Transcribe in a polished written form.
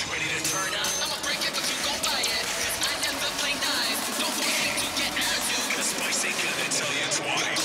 Ready to turn up? I'ma break it, but you gon' buy it. 'Cause I never play nice. Don't force me to get attitude. 'Cause spice ain't gonna tell you twice.